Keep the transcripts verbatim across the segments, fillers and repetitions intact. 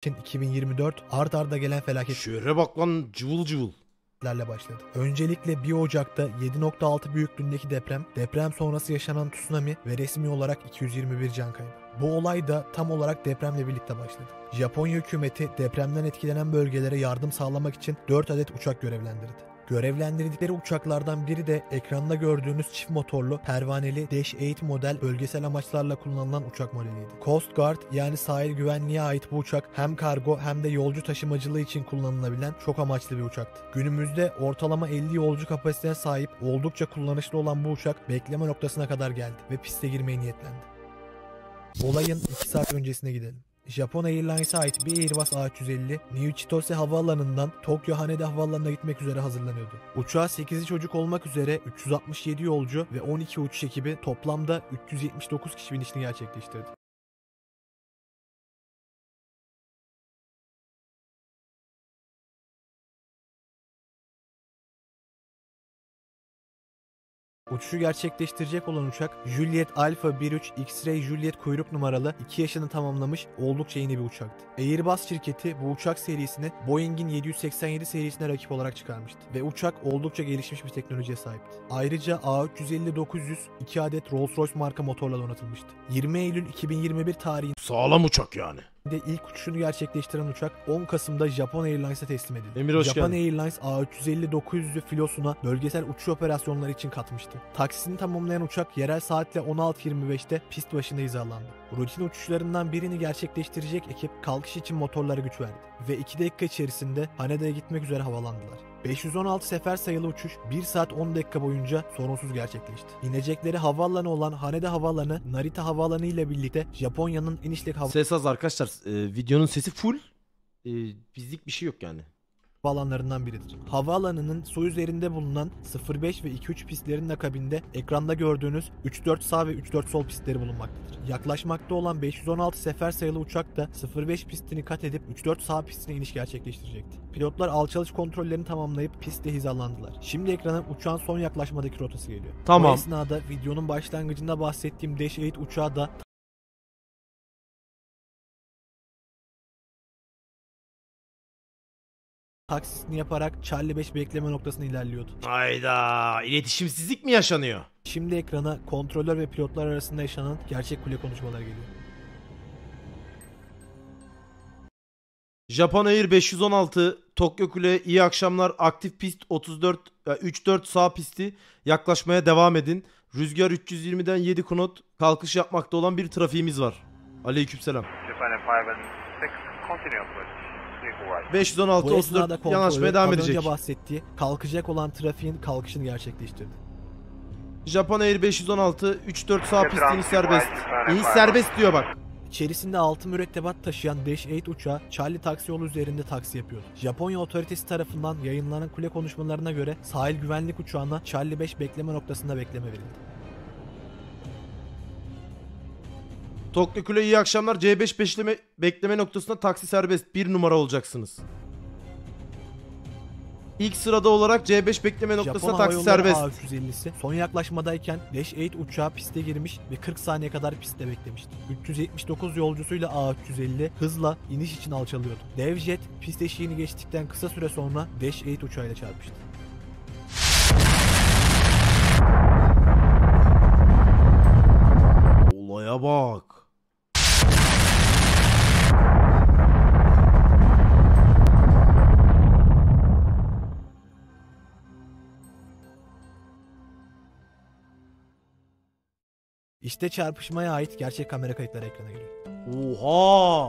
için iki bin yirmi dört art arda gelen felaket Şöyle bak lan, cıvıl cıvıl. lerle başladı. Öncelikle bir Ocak'ta yedi nokta altı büyüklüğündeki deprem, deprem sonrası yaşanan tsunami ve resmi olarak iki yüz yirmi bir can kaybı. Bu olay da tam olarak depremle birlikte başladı. Japonya hükümeti depremden etkilenen bölgelere yardım sağlamak için dört adet uçak görevlendirdi. Görevlendirdikleri uçaklardan biri de ekranda gördüğünüz çift motorlu pervaneli Dash sekiz model bölgesel amaçlarla kullanılan uçak modeliydi. Coast Guard yani sahil güvenliğe ait bu uçak hem kargo hem de yolcu taşımacılığı için kullanılabilen çok amaçlı bir uçaktı. Günümüzde ortalama elli yolcu kapasitesine sahip oldukça kullanışlı olan bu uçak bekleme noktasına kadar geldi ve piste girmeye niyetlendi. Olayın iki saat öncesine gidelim. Japon Airlines'a ait bir Airbus A üç yüz elli, New Chitose havaalanından Tokyo Haneda havaalanına gitmek üzere hazırlanıyordu. Uçağa sekizi çocuk olmak üzere üç yüz altmış yedi yolcu ve on iki uçuş ekibi toplamda üç yüz yetmiş dokuz kişi binişini gerçekleştirdi. Uçuşu gerçekleştirecek olan uçak Juliet Alpha bir üç X-Ray Juliet kuyruk numaralı iki yaşını tamamlamış oldukça yeni bir uçaktı. Airbus şirketi bu uçak serisini Boeing'in yedi yüz seksen yedi serisine rakip olarak çıkarmıştı ve uçak oldukça gelişmiş bir teknolojiye sahipti. Ayrıca A üç yüz elli dokuz yüz iki adet Rolls-Royce marka motorla donatılmıştı. yirmi Eylül iki bin yirmi bir tarihinde Sağlam uçak yani. ilk uçuşunu gerçekleştiren uçak on Kasım'da Japon Airlines'a teslim edildi. Emir, hoş Japon geldin. Airlines A üç yüz elli dokuz yüz'ü filosuna bölgesel uçuş operasyonları için katmıştı. Taksisini tamamlayan uçak yerel saatle on altı yirmi beş'te pist başında hizalandı. Rutin uçuşlarından birini gerçekleştirecek ekip kalkış için motorlara güç verdi ve iki dakika içerisinde Haneda'ya gitmek üzere havalandılar. beş yüz on altı sefer sayılı uçuş bir saat on dakika boyunca sorunsuz gerçekleşti. İnecekleri havaalanı olan Haneda Havaalanı, Narita Havaalanı ile birlikte Japonya'nın en işlek hava Ses az arkadaşlar. Ee, videonun sesi full. Ee, bizlik bir şey yok yani. havaalanlarından biridir. Havaalanının su üzerinde bulunan sıfır beş ve iki üç pistlerin akabinde ekranda gördüğünüz üç dört sağ ve üç dört sol pistleri bulunmaktadır. Yaklaşmakta olan beş yüz on altı sefer sayılı uçak da sıfır beş pistini kat edip üç dört sağ pistine iniş gerçekleştirecekti. Pilotlar alçalış kontrollerini tamamlayıp pistte hizalandılar. Şimdi ekrana uçağın son yaklaşmadaki rotası geliyor. Tamam. Bu esnada videonun başlangıcında bahsettiğim Dash sekiz uçağı da taksisini yaparak Charlie beş bekleme noktasına ilerliyordu. Hayda, iletişimsizlik mi yaşanıyor? Şimdi ekrana kontrolör ve pilotlar arasında yaşanan gerçek kule konuşmaları geliyor. Japon Air beş yüz on altı Tokyo Kule, iyi akşamlar. Aktif pist otuz dört üç dört sağ pisti, yaklaşmaya devam edin. Rüzgar üç yüz yirmi'den yedi knot, kalkış yapmakta olan bir trafiğimiz var. Aleykümselam. beş yüz on altı Bu otuz esnada dört yanaşmaya devam az edecek. önce bahsettiği kalkacak olan trafiğin kalkışını gerçekleştirdi. Japon Air beş yüz on altı üç dört sağ pisti, iniş serbest. İniş serbest diyor bak. İçerisinde altı mürettebat taşıyan Dash sekiz uçağı Charlie taksi yolu üzerinde taksi yapıyordu. Japonya otoritesi tarafından yayınlanan kule konuşmalarına göre sahil güvenlik uçağına Charlie beş bekleme noktasında bekleme verildi. Tokyo Kule, iyi akşamlar. C beş bekleme, bekleme noktasında taksi serbest. Bir numara olacaksınız. İlk sırada olarak C beş bekleme noktasında Japon taksi Hava Yolları serbest. A üç yüz ellisi son yaklaşmadayken Dash sekiz uçağı piste girmiş ve kırk saniye kadar pistte beklemişti. üç yüz yetmiş dokuz yolcusuyla A üç yüz elli hızla iniş için alçalıyordu. Dev jet pist eşiğini geçtikten kısa süre sonra Dash sekiz uçağıyla çarpıştı. Olaya bak. İşte çarpışmaya ait gerçek kamera kayıtları ekrana geliyor. Oha!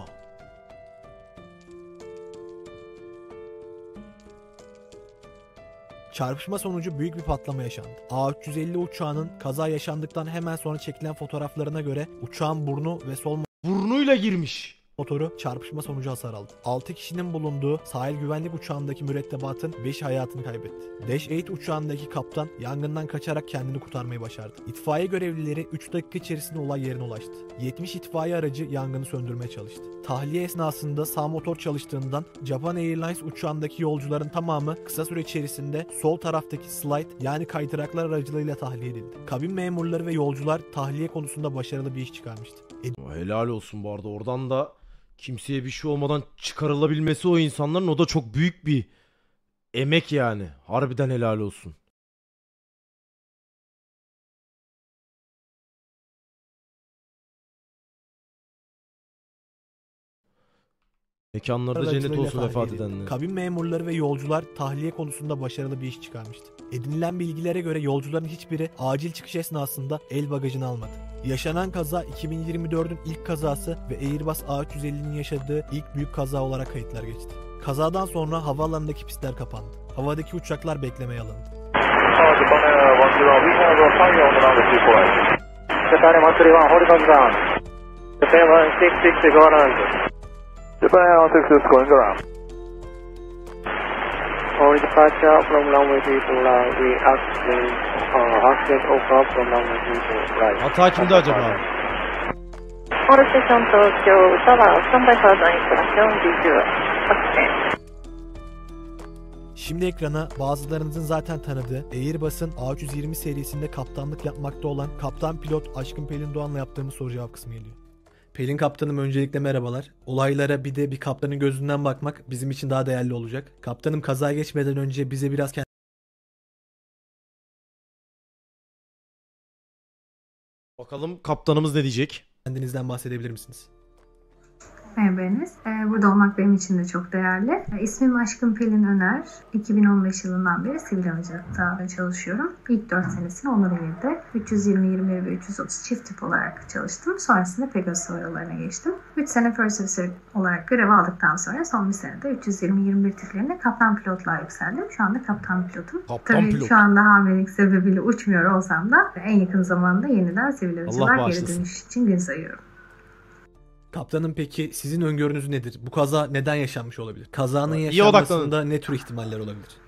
Çarpışma sonucu büyük bir patlama yaşandı. A üç yüz elli uçağının kaza yaşandıktan hemen sonra çekilen fotoğraflarına göre uçağın burnu ve sol Burnuyla girmiş. motoru çarpışma sonucu hasar aldı. altı kişinin bulunduğu sahil güvenlik uçağındaki mürettebatın beşi hayatını kaybetti. Dash sekiz uçağındaki kaptan yangından kaçarak kendini kurtarmayı başardı. İtfaiye görevlileri üç dakika içerisinde olay yerine ulaştı. yetmiş itfaiye aracı yangını söndürmeye çalıştı. Tahliye esnasında sağ motor çalıştığından Japan Airlines uçağındaki yolcuların tamamı kısa süre içerisinde sol taraftaki slide yani kaydıraklar aracılığıyla tahliye edildi. Kabin memurları ve yolcular tahliye konusunda başarılı bir iş çıkarmıştı. Helal olsun bu arada. Oradan da Kimseye bir şey olmadan çıkarılabilmesi o insanların, o da çok büyük bir emek yani. Harbiden helal olsun. Mekanlarda cennet aracılığıyla olsun tahliye vefat edildi. edenler. Kabin memurları ve yolcular tahliye konusunda başarılı bir iş çıkarmıştı. Edinilen bilgilere göre yolcuların hiçbiri acil çıkış esnasında el bagajını almadı. Yaşanan kaza iki bin yirmi dördün ilk kazası ve Airbus A üç yüz ellinin yaşadığı ilk büyük kaza olarak kayıtlar geçti. Kazadan sonra havaalanındaki pistler kapandı. Havadaki uçaklar beklemeye alındı. Japan one six six going around. For departure from runway three two, uh, we accident, uh, accident occur from runway three two, right. Hata kimde acaba? オールステーション東京、タワー、スタンバイファーザーインストラクション、ディーツー、アクセント。 Şimdi ekrana bazılarınızın zaten tanıdığı Airbus'un A üç yüz yirmi serisinde kaptanlık yapmakta olan kaptan pilot Aşkın Pelin Doğan'la yaptığımız soru cevap kısmı geliyor. Pelin kaptanım, öncelikle merhabalar. Olaylara bir de bir kaptanın gözünden bakmak bizim için daha değerli olacak. Kaptanım, kazaya geçmeden önce bize biraz Bakalım kaptanımız ne diyecek? kendinizden bahsedebilir misiniz? Merhaba Enes. Ee, Burada olmak benim için de çok değerli. Ee, İsmim Aşkın Pelin Öner. iki bin on beş yılından beri sivil havacılıkta çalışıyorum. İlk dört senesini Onur Air'de üç yüz yirmi, yirmi bir ve üç yüz otuz çift tip olarak çalıştım. Sonrasında Pegasus Havalarına geçtim. üç sene First Officer olarak görev aldıktan sonra son bir senede üç yüz yirmi, yirmi bir tiplerinde kaptan pilotluğa yükseldim. Şu anda kaptan pilotum. Kaptan Tabii pilot. şu anda hamilelik sebebiyle uçmuyor olsam da en yakın zamanda yeniden sivil havacılığa geri bağışlasın. dönüş için gün sayıyorum. Kaptanım, peki sizin öngörünüz nedir? Bu kaza neden yaşanmış olabilir? Kazanın İyi odaklanın. yaşanmasında ne tür ihtimaller olabilir?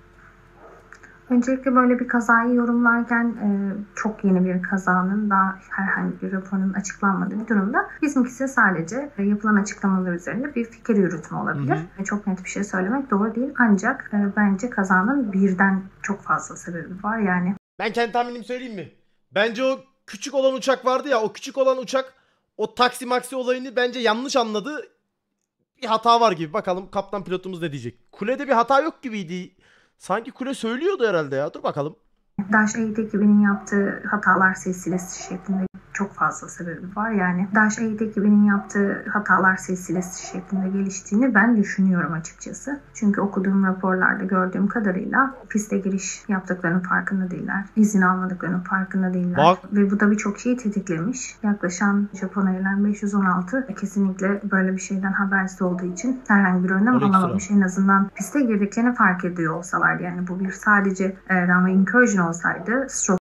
Öncelikle böyle bir kazayı yorumlarken e, çok yeni bir kazanın daha herhangi bir raporun açıklanmadığı bir durumda bizimkisi sadece e, yapılan açıklamalar üzerinde bir fikir yürütme olabilir. Hı hı. E, çok net bir şey söylemek doğru değil, ancak e, bence kazanın birden çok fazla sebebi var. Yani Ben kendi tahminimi söyleyeyim mi? Bence o küçük olan uçak vardı ya, o küçük olan uçak o taksi maksi olayını bence yanlış anladı. Bir hata var gibi. Bakalım kaptan pilotumuz ne diyecek? Kulede bir hata yok gibiydi. Sanki kule söylüyordu herhalde ya. Dur bakalım. Dash Eight ekibinin yaptığı hatalar silsilesi şeklinde çok fazla sebebi var. Yani Dash Eight ekibinin yaptığı hatalar silsilesi şeklinde geliştiğini ben düşünüyorum açıkçası. Çünkü okuduğum raporlarda gördüğüm kadarıyla piste giriş yaptıklarının farkında değiller. İzin almadıklarının farkında değiller. Bak. Ve bu da birçok şeyi tetiklemiş. Yaklaşan Japon Airlines beş yüz on altı kesinlikle böyle bir şeyden habersiz olduğu için herhangi bir önlem Aleyküm alamamış. En azından piste girdiklerini fark ediyor olsalardı. Yani bu bir sadece e, runway incursion olsaydı, stroke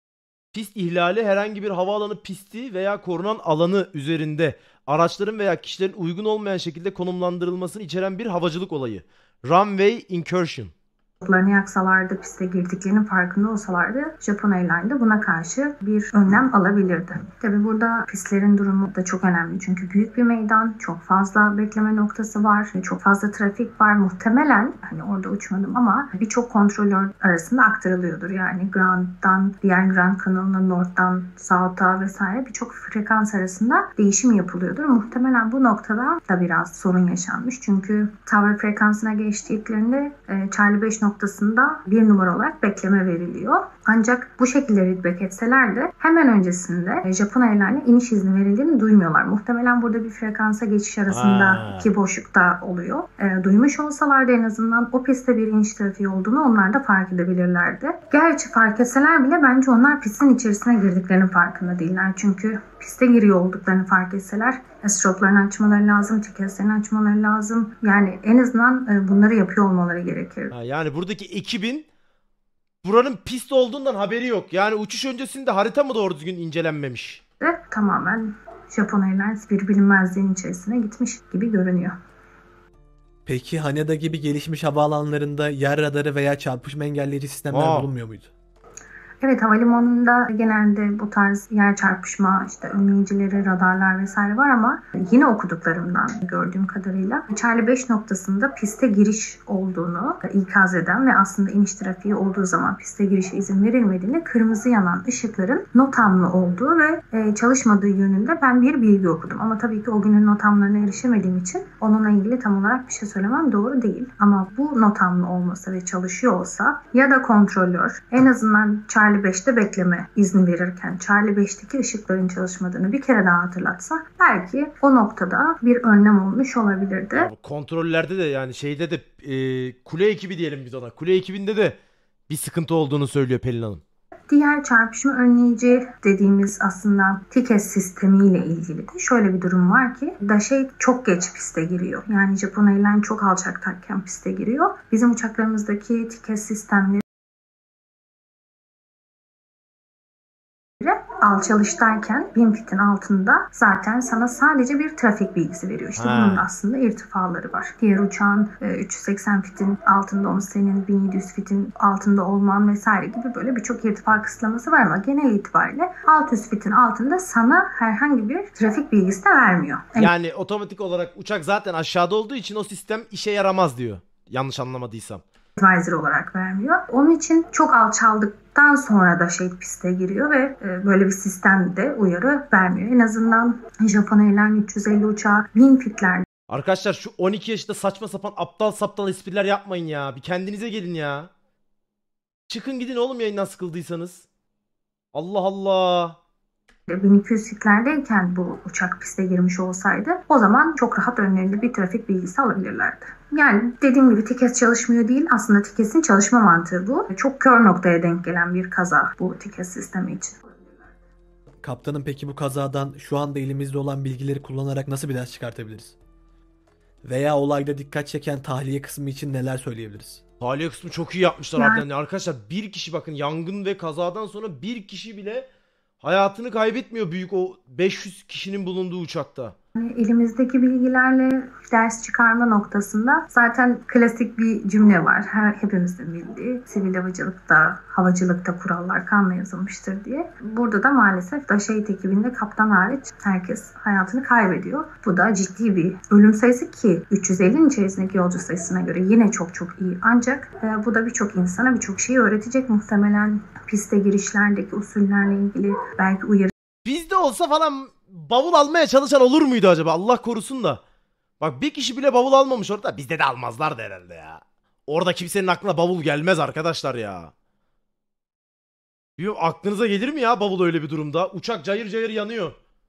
Pist ihlali herhangi bir havaalanı pisti veya korunan alanı üzerinde araçların veya kişilerin uygun olmayan şekilde konumlandırılmasını içeren bir havacılık olayı. Runway incursion. Larını yaksalardı, piste girdiklerinin farkında olsalardı Japon Airlines de buna karşı bir önlem alabilirdi. Tabi burada pistlerin durumu da çok önemli. Çünkü büyük bir meydan, çok fazla bekleme noktası var, çok fazla trafik var. Muhtemelen, hani orada uçmadım ama birçok kontrolör arasında aktarılıyordur. Yani ground'dan diğer ground kanalına, north'tan south'a vesaire birçok frekans arasında değişim yapılıyordur. Muhtemelen bu noktada da biraz sorun yaşanmış. Çünkü tower frekansına geçtiklerinde e, Charlie beş noktasında bir numara olarak bekleme veriliyor. Ancak bu şekilde feedback etseler de hemen öncesinde Japon Airlines'e iniş izni verildiğini duymuyorlar. Muhtemelen burada bir frekansa geçiş arasındaki boşlukta oluyor. E, duymuş olsalardı en azından o pistte bir iniş trafiği olduğunu onlar da fark edebilirlerdi. Gerçi fark etseler bile bence onlar pistin içerisine girdiklerinin farkında değiller. Çünkü piste giriyor olduklarını fark etseler stroplarını açmaları lazım, tiketlerini açmaları lazım. Yani en azından e, bunları yapıyor olmaları gerekir. Ha, yani buradaki ekibin buranın pist olduğundan haberi yok. Yani uçuş öncesinde harita mı doğru düzgün incelenmemiş? Ve tamamen Japon Airlines bir bilinmezliğin içerisine gitmiş gibi görünüyor. Peki Haneda gibi gelişmiş havaalanlarında yer radarı veya çarpışma engelleyici sistemler Aa. bulunmuyor muydu? Evet, havalimanında genelde bu tarz yer çarpışma, işte önleyicileri, radarlar vesaire var ama yine okuduklarımdan gördüğüm kadarıyla Charlie beş noktasında piste giriş olduğunu ikaz eden ve aslında iniş trafiği olduğu zaman piste girişe izin verilmediğini, kırmızı yanan ışıkların NOTAM'lı olduğu ve çalışmadığı yönünde ben bir bilgi okudum. Ama tabii ki o günün NOTAM'larına erişemediğim için onunla ilgili tam olarak bir şey söylemem doğru değil. Ama bu NOTAM'lı olmasa ve çalışıyor olsa ya da kontrolör en azından Charlie beşte bekleme izni verirken Charlie beşteki ışıkların çalışmadığını bir kere daha hatırlatsa belki o noktada bir önlem olmuş olabilirdi. Ya kontrollerde de yani şeyde de e, kule ekibi diyelim biz ona. Kule ekibinde de bir sıkıntı olduğunu söylüyor Pelin Hanım. Diğer çarpışma önleyici dediğimiz aslında tiket sistemiyle ilgili de şöyle bir durum var ki Daşey çok geç piste giriyor. Yani Japon Airlines çok alçaktayken piste giriyor. Bizim uçaklarımızdaki tiket sistemleri alçalıştayken bin fitin altında zaten sana sadece bir trafik bilgisi veriyor. İşte ha. bunun aslında irtifaları var. Diğer uçağın üç yüz seksen fitin altında olması, senin bin yedi yüz fitin altında olman vesaire gibi böyle birçok irtifa kısıtlaması var ama genel itibariyle altı yüz fitin altında sana herhangi bir trafik bilgisi de vermiyor. Yani, yani otomatik olarak uçak zaten aşağıda olduğu için o sistem işe yaramaz diyor. Yanlış anlamadıysam. Advisor olarak vermiyor. Onun için çok alçaldıktan sonra da şey piste giriyor ve böyle bir sistemde uyarı vermiyor. En azından Japon Airlines üç yüz elli uçağı bin fitlerde. Arkadaşlar şu on iki yaşında saçma sapan aptal saptal espriler yapmayın ya. Bir kendinize gelin ya. Çıkın gidin oğlum yayından sıkıldıysanız. Allah Allah. bin iki yüz fitlerdeyken bu uçak piste girmiş olsaydı o zaman çok rahat önlerinde bir trafik bilgisi alabilirlerdi. Yani dediğim gibi tiket çalışmıyor değil, aslında tiketin çalışma mantığı bu. Çok kör noktaya denk gelen bir kaza bu tiket sistemi için. Kaptanım, peki bu kazadan şu anda elimizde olan bilgileri kullanarak nasıl bir ders çıkartabiliriz? Veya olayda dikkat çeken tahliye kısmı için neler söyleyebiliriz? Tahliye kısmı çok iyi yapmışlar Yani... harbiden. Arkadaşlar bir kişi bakın yangın ve kazadan sonra bir kişi bile hayatını kaybetmiyor büyük o beş yüz kişinin bulunduğu uçakta. Elimizdeki bilgilerle ders çıkarma noktasında zaten klasik bir cümle var. Her, hepimizin bildiği sivil havacılıkta, havacılıkta kurallar kanla yazılmıştır diye. Burada da maalesef Daşey ekibinde kaptan hariç herkes hayatını kaybediyor. Bu da ciddi bir ölüm sayısı ki üç yüz ellinin içerisindeki yolcu sayısına göre yine çok çok iyi. Ancak e, bu da birçok insana birçok şeyi öğretecek. Muhtemelen piste girişlerdeki usullerle ilgili belki uyarı. Bizde olsa falan bavul almaya çalışan olur muydu acaba? Allah korusun da. Bak bir kişi bile bavul almamış orada. Bizde de almazlardı herhalde ya. Orada kimsenin aklına bavul gelmez arkadaşlar ya. Bir aklınıza gelir mi ya bavul öyle bir durumda? Uçak cayır cayır yanıyor.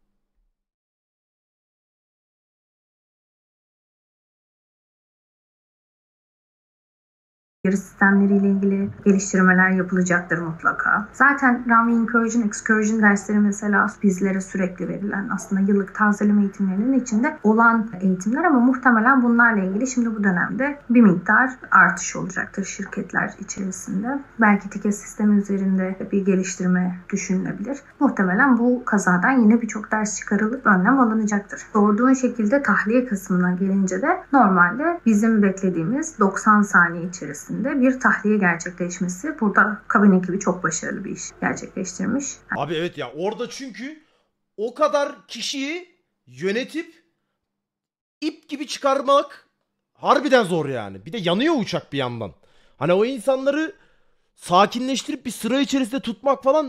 sistemleriyle ilgili geliştirmeler yapılacaktır mutlaka. Zaten runway incursion, excursion dersleri mesela bizlere sürekli verilen aslında yıllık tazeleme eğitimlerinin içinde olan eğitimler ama muhtemelen bunlarla ilgili şimdi bu dönemde bir miktar artış olacaktır şirketler içerisinde. Belki tiket sistemi üzerinde bir geliştirme düşünülebilir. Muhtemelen bu kazadan yine birçok ders çıkarılıp önlem alınacaktır. Sorduğun şekilde tahliye kısmına gelince de normalde bizim beklediğimiz doksan saniye içerisinde bir tahliye gerçekleşmesi. Burada kabin ekibi çok başarılı bir iş gerçekleştirmiş. Abi evet ya orada çünkü o kadar kişiyi yönetip ip gibi çıkarmak harbiden zor yani. Bir de yanıyor uçak bir yandan. Hani o insanları sakinleştirip bir sıra içerisinde tutmak falan.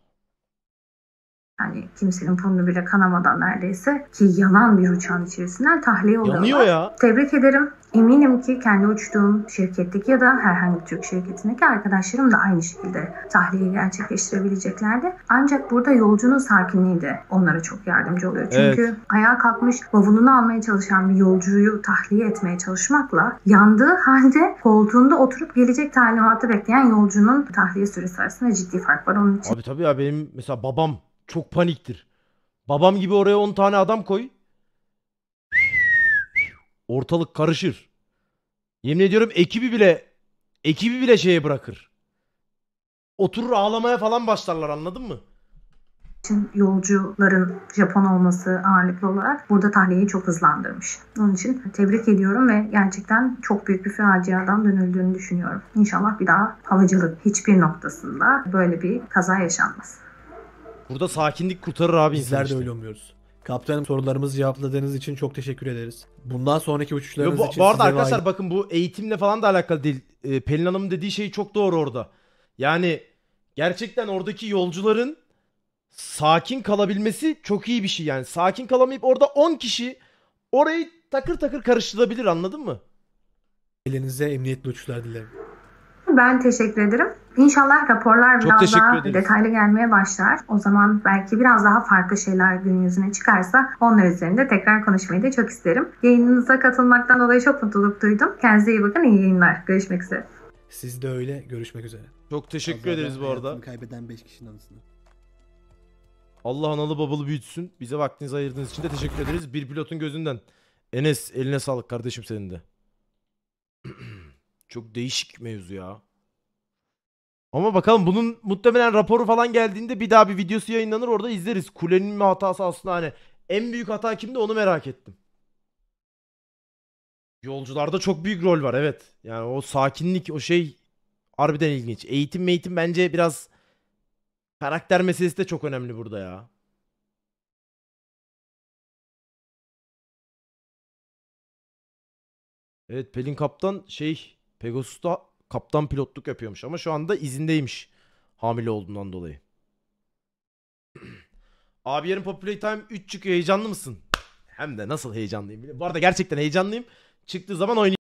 Yani kimsenin burnu bile kanamadan neredeyse ki yanan bir uçağın içerisinden tahliye oluyorlar. Yanıyor ya. Tebrik ederim. Eminim ki kendi uçtuğum şirketteki ya da herhangi bir Türk şirketindeki arkadaşlarım da aynı şekilde tahliye gerçekleştirebileceklerdi. Ancak burada yolcunun sakinliği de onlara çok yardımcı oluyor. Çünkü evet. ayağa kalkmış bavulunu almaya çalışan bir yolcuyu tahliye etmeye çalışmakla yandığı halde koltuğunda oturup gelecek talimatı bekleyen yolcunun tahliye süresi arasında ciddi fark var. Onun için... Abi tabii ya benim mesela babam çok paniktir. Babam gibi oraya on tane adam koy. Ortalık karışır. Yemin ediyorum ekibi bile ekibi bile şeye bırakır. Oturur ağlamaya falan başlarlar, anladın mı? için yolcuların Japon olması ağırlıklı olarak burada tahliyeyi çok hızlandırmış. Onun için tebrik ediyorum ve gerçekten çok büyük bir faciadan dönüldüğünü düşünüyorum. İnşallah bir daha havacılık hiçbir noktasında böyle bir kaza yaşanmaz. Burada sakinlik kurtarır abi. Bizler de işte. öyle umuyoruz. Kaptanım, sorularımızı cevapladığınız için çok teşekkür ederiz. Bundan sonraki uçuşlarınız Yo, bu, için bu arada size arkadaşlar ve bakın bu eğitimle falan da alakalı değil. Ee, Pelin Hanım'ın dediği şey çok doğru orada. Yani gerçekten oradaki yolcuların sakin kalabilmesi çok iyi bir şey yani. Sakin kalamayıp orada on kişi orayı takır takır karıştırabilir, anladın mı? ailenize emniyetli uçuşlar dilerim. Ben teşekkür ederim. İnşallah raporlar Çok biraz teşekkür daha ederiz. detaylı gelmeye başlar. O zaman belki biraz daha farklı şeyler gün yüzüne çıkarsa onlar üzerinde tekrar konuşmayı da çok isterim. Yayınınıza katılmaktan dolayı çok mutluluk duydum. Kendinize iyi bakın, iyi yayınlar. Görüşmek üzere. Siz de öyle. Görüşmek üzere. Çok teşekkür Kazada ederiz bu arada. hayatını kaybeden beş kişinin anısına. Allah analı babalı büyütsün. Bize vaktinizi ayırdığınız için de teşekkür ederiz. Bir pilotun gözünden. Enes, eline sağlık kardeşim senin de. Çok değişik mevzu ya. Ama bakalım bunun muhtemelen raporu falan geldiğinde bir daha bir videosu yayınlanır, orada izleriz. Kulenin mi hatası aslında, hani en büyük hata kimdi onu merak ettim. Yolcularda çok büyük rol var, evet. Yani o sakinlik, o şey harbiden ilginç. Eğitim meğitim bence biraz karakter meselesi de çok önemli burada ya. Evet, Pelin Kaptan şey Pegasus'ta kaptan pilotluk yapıyormuş ama şu anda izindeymiş hamile olduğundan dolayı. Abi yarın Populate Time üç çıkıyor, heyecanlı mısın? Hem de nasıl heyecanlıyım. Bu arada gerçekten heyecanlıyım. Çıktığı zaman oynayacağım.